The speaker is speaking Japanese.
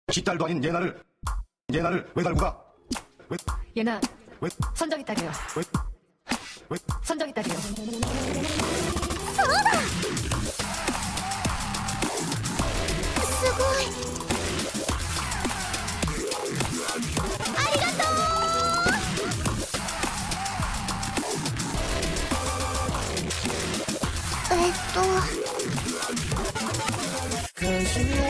쥐딸도 아닌 얘나를 왜 달고 가? 왜? 얘나 왜? 선정이 딸이에요. 왜? 선정이 딸이에요. そうだ。すごい。ありがとう。